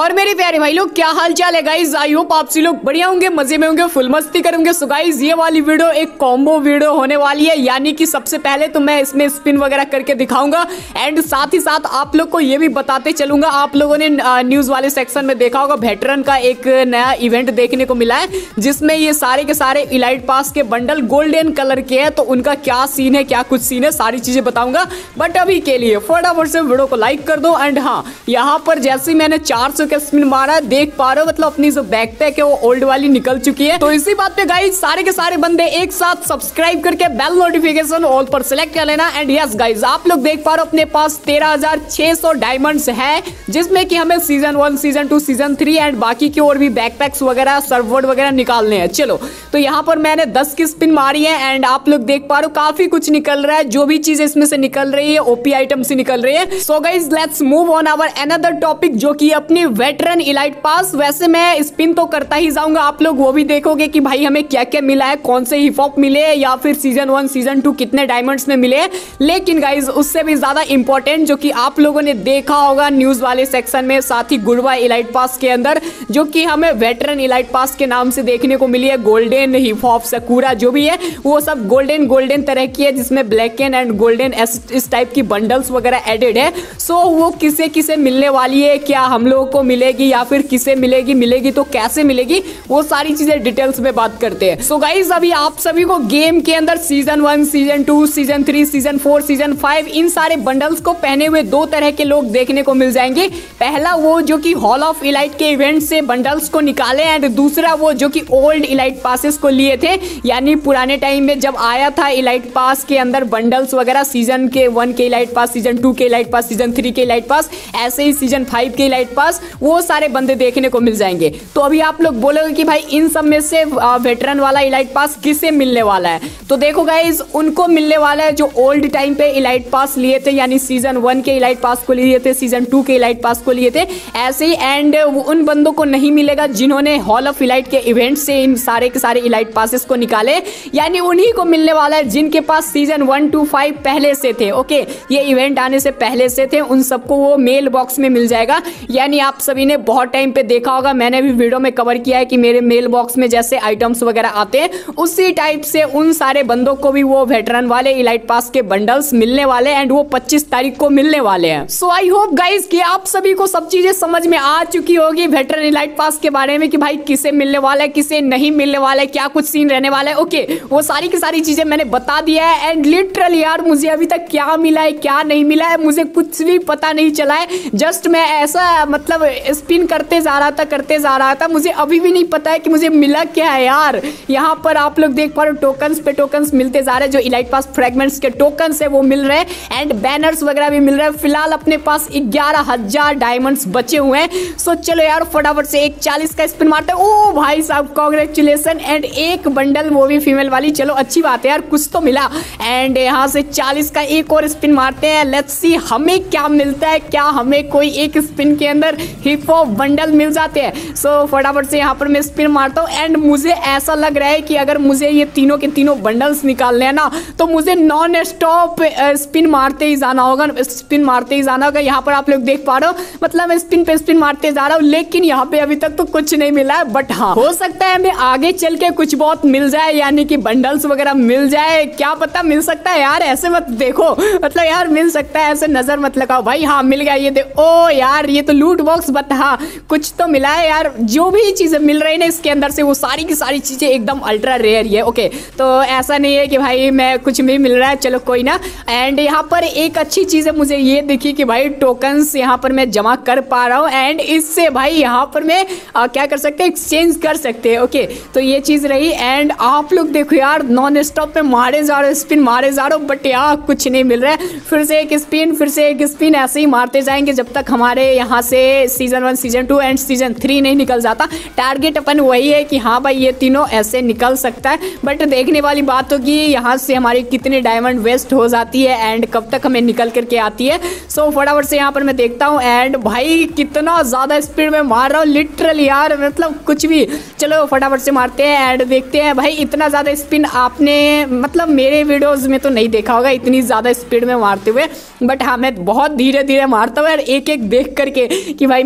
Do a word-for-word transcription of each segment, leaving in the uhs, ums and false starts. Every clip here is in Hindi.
और मेरे प्यारे भाई लोग क्या हाल चाल है गाइज। आई होप आप सभी लोग बढ़िया होंगे, मजे में होंगे, फुल मस्ती करेंगे। सो गाइज ये वाली वीडियो एक कॉम्बो वीडियो होने वाली है, यानी कि सबसे पहले तो मैं इसमें स्पिन वगैरह करके दिखाऊंगा एंड साथ ही साथ आप लोग को ये भी बताते चलूंगा। आप लोगों ने न्यूज वाले सेक्शन में देखा होगा वेटरन का एक नया इवेंट देखने को मिला है, जिसमें ये सारे के सारे इलाइट पास के बंडल गोल्डन कलर के हैं। तो उनका क्या सीन है, क्या कुछ सीन है, सारी चीजें बताऊंगा। बट अभी के लिए फटाफट से वीडियो को लाइक कर दो। एंड हाँ, यहाँ पर जैसे मैंने चार सौ का स्पिन मारा है, देख पा रहे हो, मतलब अपनी जो बैकपैक है वो ओल्ड वाली निकल चुकी है। तो इसी बात पे गाइज सारे के सारे बंदे एक साथ सब्सक्राइब करके बेल नोटिफिकेशन ऑल पर सिलेक्ट कर लेना। एंड यस गाइज, आप लोग देख पा रहे हो अपने पास तेरह हजार छह सौ डायमंड्स है, जिसमें कि हमें season one, season two, season three and बाकी की और भी बैकपैक्स वगैरह, सर्ववर्ड वगैरह निकालने हैं। चलो, तो यहाँ पर मैंने दस की स्पिन मारी है एंड आप लोग देख पा रहे हो काफी कुछ निकल रहा है। जो भी चीज इसमें से निकल रही है ओपी आइटम से निकल रही है। So guys let's move on our another topic, जो कि अपनी वेटरन इलाइट पास। वैसे मैं स्पिन तो करता ही जाऊंगा, आप लोग वो भी देखोगे कि भाई हमें क्या क्या मिला है, कौन से हिप हॉप मिले या फिर सीजन वन, सीजन टू कितने डायमंड्स में मिले। लेकिन गाइज उससे भी ज्यादा इंपॉर्टेंट जो कि आप लोगों ने देखा होगा न्यूज वाले सेक्शन में, साथ ही गुडवा इलाइट पास के अंदर, जो कि हमें वेटरन इलाइट पास के नाम से देखने को मिली है। गोल्डन हिप हॉप सकूरा जो भी है वो सब गोल्डन गोल्डन तरह की है, जिसमें ब्लैक एंड एंड गोल्डन इस टाइप की बंडल्स वगैरह एडेड है। सो वो किसे किसे मिलने वाली है, क्या हम लोगों को मिलेगी या फिर किसे मिलेगी, मिलेगी तो कैसे मिलेगी, वो सारी चीजें डिटेल्स में बात करते हैं। सो गाइज अभी आप सभी को गेम के अंदर season one, season two, season three, season four, season five इन सारे बंडल्स को पहने हुए दो तरह के लोग देखने को मिल जाएंगे। पहला वो जो कि हॉल ऑफ इलाइट के इवेंट से बंडल्स को निकाले एंड दूसरा वो जो कि ओल्ड इलाइट पासेस को लिए थे, यानी पुराने टाइम में जब आया था इलाइट पास के अंदर बंडल्स वगैरह, सीजन के वन के इलाइट पास, सीजन टू के इलाइट पास, सीजन थ्री के इलाइट पास, ऐसे ही सीजन फाइव के इलाइट पास, वो सारे बंदे देखने को मिल जाएंगे। तो अभी आप लोग बोलोगे कि भाई इन सब में से वेटरन वाला इलाइट पास किसे मिलने वाला है, तो देखो गाइज उनको मिलने वाला है जो ओल्ड टाइम पे इलाइट पास लिए थे, यानी सीजन वन के इलाइट पास को लिए थे, सीजन टू के इलाइट पास को लिए थे, ऐसे ही। एंड उन बंदों को नहीं मिलेगा जिन्होंने हॉल ऑफ इलाइट के इवेंट से इन सारे के सारे इलाइट पासेस को निकाले, यानी उन्हीं को मिलने वाला है जिनके पास सीजन वन टू फाइव पहले से थे। ओके, ये इवेंट आने से पहले से थे, उन सबको वो मेल बॉक्स में मिल जाएगा। यानी आप सभी ने बहुत टाइम पे देखा होगा, मैंने भी वीडियो में कवर किया है कि मेरे मेल बॉक्स में जैसे आइटम्स वगैरह आते हैं, उसी टाइप से उन सारे बंदों को भी वो वेटरन वाले इलाइट पास के बंडल्स मिलने वाले एंड वो पच्चीस तारीख को मिलने वाले हैं। सो आई होप गाइज कि आप सभी को सब चीजें समझ में आ चुकी होगी वेटरन इलाइट पास के बारे में, कि भाई किसे मिलने वाला है, किसे नहीं मिलने वाला है, क्या कुछ सीन रहने वाला है। ओके, वो सारी की सारी चीजें मैंने बता दिया है एंड लिटरली यार मुझे अभी तक क्या मिला है क्या नहीं मिला है मुझे कुछ भी पता नहीं चला है। जस्ट मैं ऐसा मतलब स्पिन करते जा रहा था करते जा रहा था मुझे अभी भी नहीं पता है कि मुझे मिला क्या है यार। यहाँ पर आप लोग देख पा रहे हो टोकन्स पे टोकन्स मिलते जा रहे हैं, जो इलाइट पास फ्रेगमेंट्स के टोकन्स है वो मिल रहे हैं एंड बैनर्स वगैरह भी मिल रहे हैं। फिलहाल अपने पास ग्यारह हजार डायमंड्स बचे हुए हैं। सो चलो यार फटाफट से एक चालीस का स्पिन मारते हैं। ओ भाई साहब कांग्रेचुलेसन, एंड एक बंडल वो भी फीमेल वाली, चलो अच्छी बात है यार, कुछ तो मिला। एंड यहाँ से चालीस का एक और स्पिन मारते हैं, लेट्स सी हमें क्या मिलता है, क्या हमें कोई एक स्पिन के अंदर हिप हॉप बंडल मिल जाते हैं। सो so, फटाफट से यहाँ पर मैं स्पिन मारता हूँ एंड मुझे ऐसा लग रहा है कि अगर मुझे ये तीनों के तीनों बंडल्स निकालने हैं ना, तो मुझे नॉन स्टॉप स्पिन मारते ही जाना होगा, स्पिन मारते ही जाना होगा। यहाँ पर आप लोग देख पा रहे हो, मतलब मैं स्पिन पे स्पिन मारते जा रहा हूँ, लेकिन यहाँ पे अभी तक तो कुछ नहीं मिला है। बट हाँ, हो सकता है हमें आगे चल के कुछ बहुत मिल जाए, यानी कि बंडल्स वगैरह मिल जाए, क्या पता मिल सकता है यार, ऐसे मत देखो, मतलब यार मिल सकता है, ऐसे नजर मत लगाओ भाई। हाँ मिल गया, ये दे, ओ यार ये तो लूट बॉक्स, बट हाँ कुछ तो मिला है यार। जो भी चीजें मिल रही है ना इसके अंदर से, वो सारी की सारी चीजें एकदम अल्ट्रा रेयर ही है। ओके, तो ऐसा नहीं है कि भाई मैं कुछ भी मिल रहा है, चलो कोई ना। एंड यहाँ पर एक अच्छी चीज है मुझे ये दिखी कि भाई टोकन्स यहाँ पर मैं जमा कर पा रहा हूँ एंड इससे भाई यहाँ पर मैं आ, क्या कर सकते हैं, एक्सचेंज कर सकते हैं। ओके, तो ये चीज रही। एंड आप लोग देखो यार नॉन स्टॉप पे मारे जा रहे हो, स्पिन मारे जा रहे हो, बट यार कुछ नहीं मिल रहा है। फिर से एक स्पिन, फिर से एक स्पिन, ऐसे ही मारते जाएंगे जब तक हमारे यहाँ से season one, season two and season three नहीं निकल जाता। टारगेट अपन वही है कि हाँ भाई ये तीनों ऐसे निकल सकता है, बट देखने वाली बात होगी यहाँ से हमारी कितने डायमंड वेस्ट हो जाती है एंड कब तक हमें निकल करके आती है। सो फटाफट से यहाँ पर मैं देखता हूँ एंड भाई कितना ज्यादा स्पीड में मार रहा हूँ लिटरली यार, मतलब कुछ भी। चलो फटाफट से मारते हैं एंड देखते हैं। भाई इतना ज्यादा स्पिन आपने मतलब मेरे वीडियोस में तो नहीं देखा होगा इतनी ज्यादा स्पीड में मारते हुए, बट हाँ मैं बहुत धीरे धीरे मारता हूँ यार, एक एक देख करके कि भाई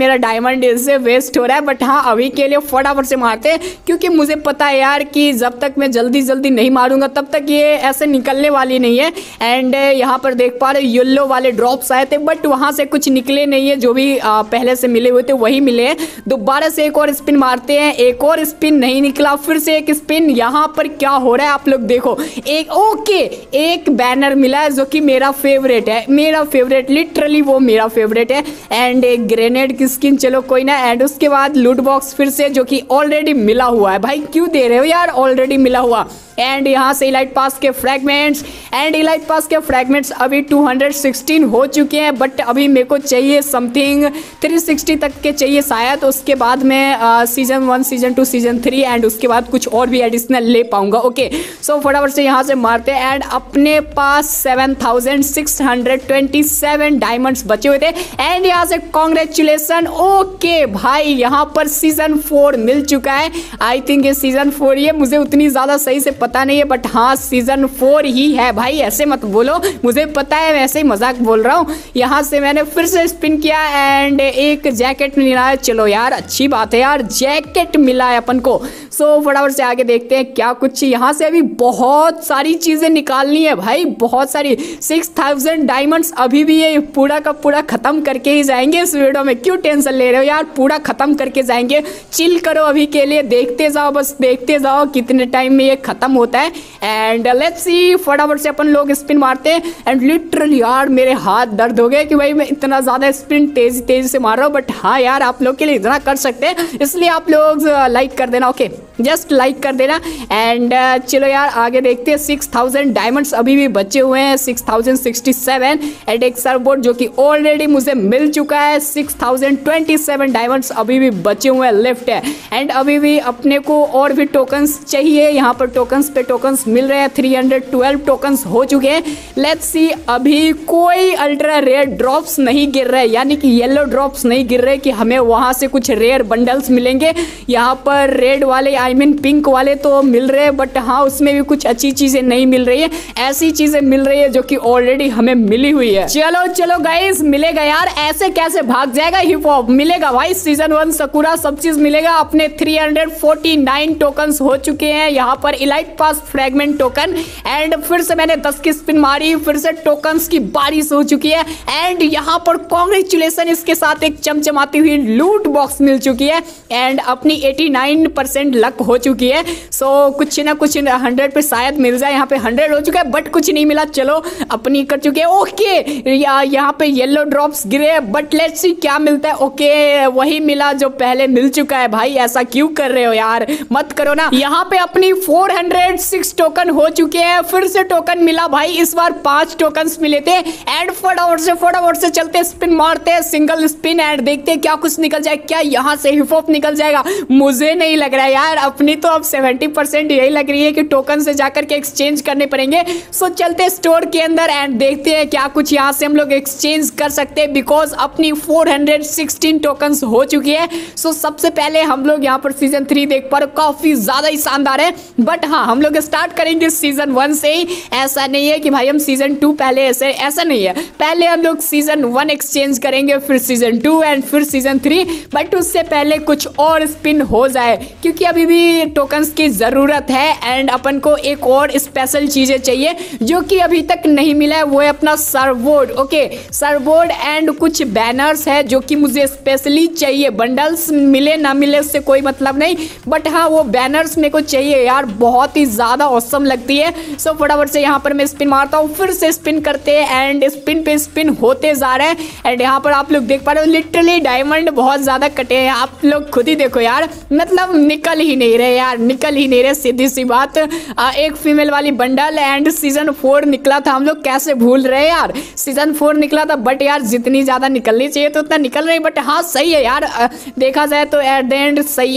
मेरा डायमंड इससे वेस्ट हो रहा है, बट हाँ अभी के लिए फटाफट से मारते हैं, क्योंकि मुझे पता है यार कि जब तक मैं जल्दी जल्दी नहीं मारूंगा तब तक ये ऐसे निकलने वाली नहीं है। एंड यहाँ पर देख पा रहे येलो वाले ड्रॉप्स आए थे, बट वहां से कुछ निकले नहीं है, जो भी आ, पहले से मिले हुए थे वही मिले हैं। दोबारा से एक और स्पिन मारते हैं, एक और स्पिन नहीं निकला, फिर से एक स्पिन। यहाँ पर क्या हो रहा है आप लोग देखो, एक ओके एक बैनर मिला है जो कि मेरा फेवरेट है, मेरा फेवरेट लिटरली वो मेरा फेवरेट है। एंड एक ग्रेनेड की स्किन, चलो कोई ना। एंड उसके बाद लूट बॉक्स फिर से, जो कि ऑलरेडी मिला हुआ है। भाई क्यों दे रहे हो यार, ऑलरेडी मिला हुआ। एंड यहाँ से इलाइट पास के फ्रैगमेंट्स, एंड इलाइट पास के फ्रैगमेंट्स अभी दो सौ सोलह हो चुके हैं, बट अभी मेरे को चाहिए समथिंग तीन सौ साठ तक के चाहिए शायद। उसके बाद मैं season one, season two, season three and उसके बाद कुछ और भी एडिशनल ले पाऊंगा। ओके सो फटाफट से यहाँ से मारते हैं। एंड अपने पास seven thousand six hundred twenty seven diamonds बचे हुए थे। एंड यहाँ से कॉन्ग्रेचुलेसन। ओके भाई यहाँ पर सीजन फोर मिल चुका है। आई थिंक ये सीजन फोर ही है, मुझे उतनी ज़्यादा सही से पता नहीं है, बट हाँ सीजन फोर ही है। भाई ऐसे मत बोलो, मुझे पता है, वैसे ही मजाक बोल रहा हूँ। यहाँ से मैंने फिर से स्पिन किया एंड एक जैकेट मिला है। चलो यार अच्छी बात है यार, जैकेट मिला है अपन को। सो फटाफट से आगे देखते हैं क्या कुछ। यहाँ से अभी बहुत सारी चीजें निकालनी है भाई, बहुत सारी। सिक्स थाउजेंड डायमंड्स अभी भी ये पूरा का पूरा खत्म करके ही जाएंगे इस वीडियो में। क्यों टेंशन ले रहे हो यार, पूरा खत्म करके जाएंगे। चिल करो अभी के लिए, देखते जाओ, बस देखते जाओ कितने टाइम में ये खत्म होता है। एंड लेट्स सी, फटाफट से अपन लोग स्पिन मारते हैं। एंड लिटरली यार मेरे हाथ दर्द हो गए कि भाई मैं इतना ज्यादा स्पिन तेजी तेजी से मार रहा हूँ, बट हाँ यार आप लोग के लिए इतना कर सकते हैं, इसलिए आप लोग लाइक कर देना। ओके जस्ट लाइक कर देना। एंड uh, चलो यार आगे देखते हैं। सिक्स थाउजेंड डायमंड्स अभी भी बचे हुए हैं, six thousand sixty seven. And एक सर्वबोर्ड जो कि ऑलरेडी मुझे मिल चुका है, six thousand twenty seven diamonds अभी भी बचे हुए हैं, लेफ्ट है। एंड अभी भी अपने को और भी टोकन्स चाहिए। यहाँ पर टोकन्स पे टोकन्स मिल रहे हैं, थ्री हंड्रेड ट्वेल्व टोकन्स हो चुके हैं। लेट्स सी, अभी कोई अल्ट्रा रेयर ड्रॉप्स नहीं गिर रहे, यानी कि येलो ड्रॉप्स नहीं गिर रहे कि हमें वहां से कुछ रेयर बंडल्स मिलेंगे। यहाँ पर रेड वाले आई मीन पिंक वाले तो मिल रहे हैं, बट हाँ उसमें भी कुछ अच्छी चीजें नहीं मिल रही है। ऐसी चीजें मिल रही है जो कि ऑलरेडी हमें मिली हुई है। चलो चलो गाइस, मिलेगा यार, ऐसे कैसे भाग जाएगा। हिप हॉप मिलेगा भाई, सीजन वन सकुरा सब चीज मिलेगा। अपने three hundred forty nine tokens हो चुके हैं। यहाँ पर elite pass fragment token. And फिर से मैंने दस की स्पिन मारी, फिर से टोकन्स की बारिश हो चुकी है। एंड यहाँ पर कॉन्ग्रेचुलेसन, इसके साथ एक चमचमाती हुई लूट बॉक्स मिल चुकी है। एंड अपनी एटी नाइन परसेंट लक हो चुकी है। सो so, कुछ ना कुछ हंड्रेड पे शायद मिल जाए। यहाँ पे हंड्रेड हो चुका है, बट कुछ नहीं मिला। चलो अपनी कर चुके हैं। ओके या, यहाँ पे येलो ड्रॉप्स गिरे, बट लेट्स सी क्या मिलता है। ओके वही मिला जो पहले मिल चुका है। भाई ऐसा क्यों कर रहे हो यार, मत करो ना। यहाँ पे अपनी फोर हंड्रेड सिक्स टोकन हो चुके हैं। फिर से टोकन मिला भाई, इस बार पांच टोकन मिले थे। एंड फटाफट से फटाफट से चलते स्पिन मारते हैं, सिंगल स्पिन। एंड देखते हैं क्या कुछ निकल जाए। क्या यहाँ से हिप हॉप निकल जाएगा? मुझे नहीं लग रहा है यार, अपनी तो अब सेवेंटी परसेंट यही लग रही है कि टोकन से जाकर के एक्सचेंज करने पड़ेंगे। सो चलते स्टोर के अंदर एंड देखते हैं क्या कुछ यहाँ से हम लोग एक्सचेंज कर सकते हैं, बिकॉज अपनी फोर हंड्रेड सिक्सटीन टोकन्स हो चुकी है। सो सबसे पहले हम लोग यहाँ पर सीजन थ्री देख पा रहे हो, काफी ज्यादा ही शानदार है। बट हाँ हम लोग स्टार्ट करेंगे सीजन वन से ही। ऐसा नहीं है कि भाई हम सीजन टू पहले, ऐसे ऐसा नहीं है। पहले हम लोग सीजन वन एक्सचेंज करेंगे, फिर सीजन टू एंड फिर सीजन थ्री। बट उससे पहले कुछ और स्पिन हो जाए, क्योंकि अभी भी टोकन्स की जरूरत है। एंड अपन को एक और स्पेशल चीजें चाहिए जो कि अभी तक नहीं मिला है, वो है अपना सर्वबोर्ड। ओके सर्वबोर्ड एंड कुछ बैनर्स है जो कि मुझे स्पेशली चाहिए। बंडल्स मिले ना मिले उससे कोई मतलब नहीं, बट हाँ वो बैनर्स मेरे को चाहिए यार, बहुत ही ज्यादा औसम लगती है। सो फटाफट से यहाँ पर मैं स्पिन मारता हूँ, फिर से स्पिन करते हैं एंड स्पिन पे स्पिन होते जा रहे हैं। एंड यहाँ पर आप लोग देख पा रहे हो लिटरली डायमंड बहुत ज्यादा कटे हैं, आप लोग खुद ही देखो यार, मतलब निकल ही नहीं रहे यार, निकल ही नहीं रहे, सीधी सी बात। आ, एक फीमेल वाली बंडल एंड सीजन फोर निकला था, हम लोग कैसे भूल रहे यार, सीजन फोर निकला था। बट यार जितनी ज्यादा निकलनी चाहिए तो उतना निकल रही, बट हाँ सही है यार, आ, देखा जाए तो एट द एंड सही है।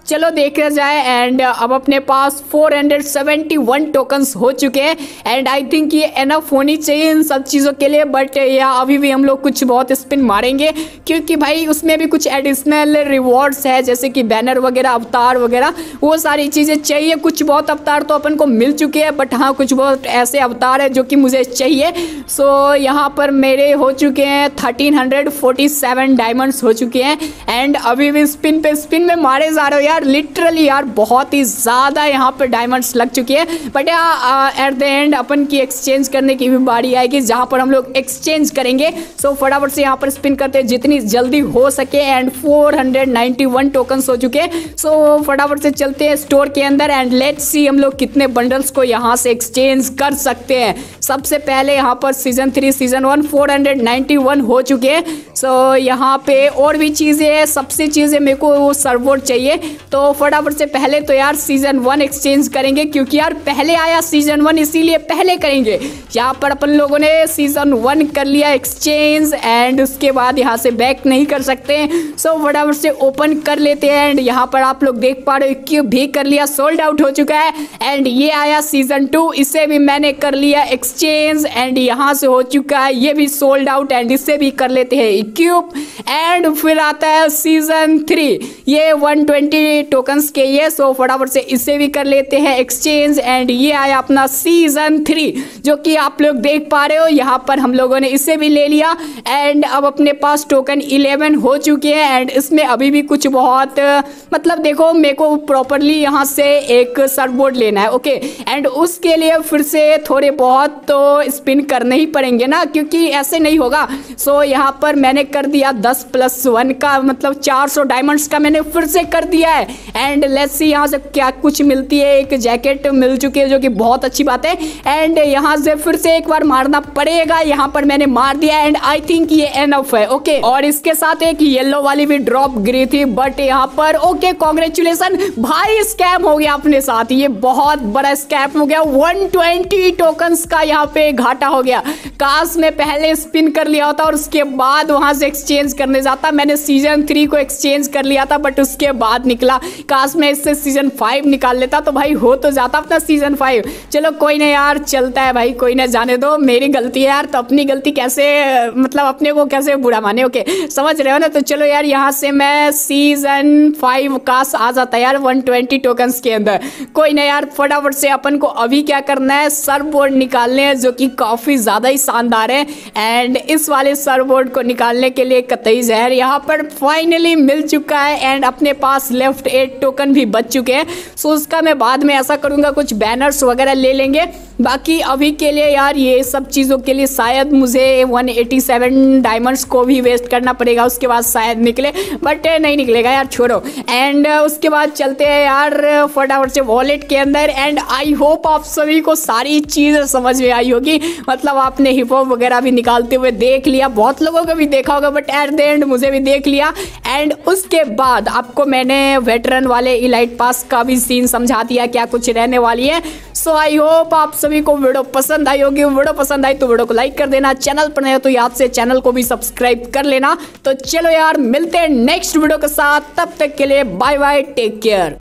चलो देखा जाए एंड अब अपने पास four hundred seventy one tokens हो चुके हैं एंड आई थिंक ये एनफ होनी चाहिए इन सब चीज़ों के लिए। बट या अभी भी हम लोग कुछ बहुत स्पिन मारेंगे क्योंकि भाई उसमें भी कुछ एडिशनल रिवॉर्ड्स है, जैसे कि बैनर वगैरह, अवतार वगैरह, वो सारी चीज़ें चाहिए। कुछ बहुत अवतार तो अपन को मिल चुके हैं बट हाँ कुछ बहुत ऐसे अवतार है जो कि मुझे चाहिए। सो यहाँ पर मेरे हो चुके हैं thirteen hundred forty seven diamonds हो चुके हैं एंड अभी भी स्पिन पे स्पिन में मारे जा रहे हो यार, लिटरली यार बहुत ही ज़्यादा यहाँ पे डायमंड्स लग चुकी है। बट यार एट द एंड अपन की एक्सचेंज करने की भी बारी आएगी जहाँ पर हम लोग एक्सचेंज करेंगे। सो so, फटाफट से यहाँ पर स्पिन करते हैं जितनी जल्दी हो सके and four hundred ninety one tokens हो चुके हैं। सो so, फटाफट से चलते हैं स्टोर के अंदर एंड लेट्स सी हम लोग कितने बंडल्स को यहाँ से एक्सचेंज कर सकते हैं। सबसे पहले यहाँ पर season three season one four hundred ninety one हो चुके हैं। सो so, यहाँ पे और भी चीज़ें हैं, सबसे चीज़ें मेरे को वो सर्वोर्ड चाहिए। तो फटाफट से पहले तो यार सीजन वन एक्सचेंज करेंगे क्योंकि यार पहले आया सीजन वन, इसीलिए पहले करेंगे। यहाँ पर अपन लोगों ने सीजन वन कर लिया एक्सचेंज एंड उसके बाद यहाँ से बैक नहीं कर सकते। सो so, फटाफट से ओपन कर लेते हैं एंड यहाँ पर आप लोग देख पा रहे हो क्यूब भी कर लिया, सोल्ड आउट हो चुका है एंड ये आया सीजन टू, इसे भी मैंने कर लिया एक्सचेंज एंड यहाँ से हो चुका है ये भी सोल्ड आउट एंड इसे भी कर लेते हैं क्यूब। एंड फिर आता है सीजन थ्री, ये वन ट्वेंटी टोकन्स के ये। सो फटाफट से इसे भी कर लेते हैं एक्सचेंज एंड ये आया अपना सीजन थ्री जो कि आप लोग देख पा रहे हो। यहाँ पर हम लोगों ने इसे भी ले लिया एंड अब अपने पास टोकन इलेवन हो चुके हैं एंड इसमें अभी भी कुछ बहुत मतलब देखो मेरे को प्रॉपरली यहाँ से एक सर्वबोर्ड लेना है ओके एंड उसके लिए फिर से थोड़े बहुत तो स्पिन करने ही पड़ेंगे ना, क्योंकि ऐसे नहीं होगा। सो यहाँ पर मैंने कर दिया दस प्लस वन का मतलब चार सौ डायमंड्स का मैंने फिर से कर दिया है एंड लेट्स सी यहाँ से क्या कुछ मिलती है। एक जैकेट मिल चुकी है जो कि बहुत अच्छी बात है एंड यहाँ से फिर से एक बार मारना पड़ेगा। यहाँ पर मैंने मार दिया एंड आई थिंक ये एनफ है ओके और इसके साथ एक येलो वाली भी ड्रॉप गिरी थी बट यहाँ पर ओके कांग्रेचुलेशन भाई, स्कैम हो गया अपने साथ, ये बहुत बड़ा स्कैम हो गया। वन ट्वेंटी टोकन्स का यहाँ पे घाटा हो गया। काश में पहले स्पिन कर लिया होता और उसके बाद वहां से एक्सचेंज करने जाता। मैंने सीजन थ्री को एक्सचेंज कर लिया था बट उसके बाद निकला। काश में इससे सीजन फाइव निकाल लेता तो भाई हो तो जाता अपना सीजन फाइव। चलो कोई ना यार, चलता है भाई, कोई ना, जाने दो, मेरी गलती है यार। तो अपनी गलती कैसे मतलब अपने को कैसे बुरा माने ओके, समझ रहे हो ना। तो चलो यार यहाँ से मैं सीजन फाइव काश आ जाता यार वन ट्वेंटी टोकन्स के अंदर। कोई ना यार, फटाफट से अपन को अभी क्या करना है, सर्वबोर्ड निकालने हैं जो कि काफ़ी ज़्यादा ही शानदार है एंड इस वाले सर्वबोर्ड को निकालने के लिए कतई जहर यहाँ पर फाइनली मिल चुका है एंड अपने पास लेफ्ट एट टोकन भी बच चुके हैं। सो उसका मैं बाद में ऐसा करूँगा, कुछ बैनर्स वगैरह ले लेंगे। बाकी अभी के लिए यार ये सब चीज़ों के लिए शायद मुझे वन एटी सेवन डायमंड्स को भी वेस्ट करना पड़ेगा, उसके बाद शायद निकले, बट नहीं निकलेगा यार, छोड़ो। एंड उसके बाद चलते हैं यार फटाफट से वॉलेट के अंदर एंड आई होप आप सभी को सारी चीज़ें समझ में आई होगी। मतलब आपने हिप हॉप वगैरह भी निकालते हुए देख लिया, बहुत लोगों को भी देखा होगा बट एट द एंड मुझे भी देख लिया। एंड उसके बाद आपको मैंने वेटरन वाले इलाइट पास का भी सीन समझा दिया क्या कुछ रहने वाली है। सो आई होप आप सभी को वीडियो पसंद आई होगी। वीडियो पसंद आई तो वीडियो को लाइक कर देना, चैनल पर नए हो तो याद से चैनल को भी सब्सक्राइब कर लेना। तो चलो यार मिलते हैं नेक्स्ट वीडियो के साथ, तब तक के लिए बाय बाय, टेक केयर।